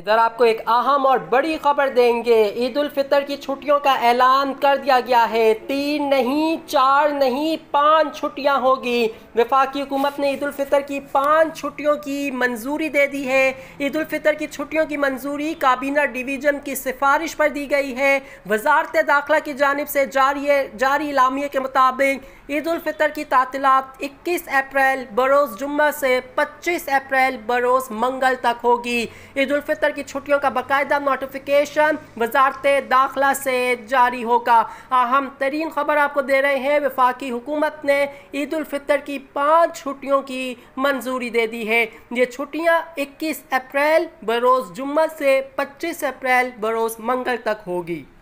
इधर आपको एक अहम और बड़ी खबर देंगे। ईद उल फितर की छुट्टियों का ऐलान कर दिया गया है। 3 नहीं, 4 नहीं, 5 छुट्टियां होगी। वफाकी हुकूमत ने ईद उल फितर की 5 छुट्टियों की मंजूरी दे दी है। ईद उल फितर की छुट्टियों की मंजूरी काबीना डिवीज़न की सिफारिश पर दी गई है। वजारत दाखिला की जानिब से जारी इलामिये के मुताबिक ईद उल फितर की तातीलात 21 अप्रैल बरोज़ जुम्मा से 25 अप्रैल बरोज़ मंगल तक होगी। ईद उल फितर की छुट्टियों का बाकायदा नोटिफिकेशन वजारत दाखिला से जारी होगा। अहम तरीन खबर आपको दे रहे हैं, वफाकी हुकूमत ने ईद उल फितर की 5 छुट्टियों की मंजूरी दे दी है। ये छुट्टियाँ 21 अप्रैल बरोज़ जुम्मा से 25 अप्रैल बरोज़ मंगल तक होगी।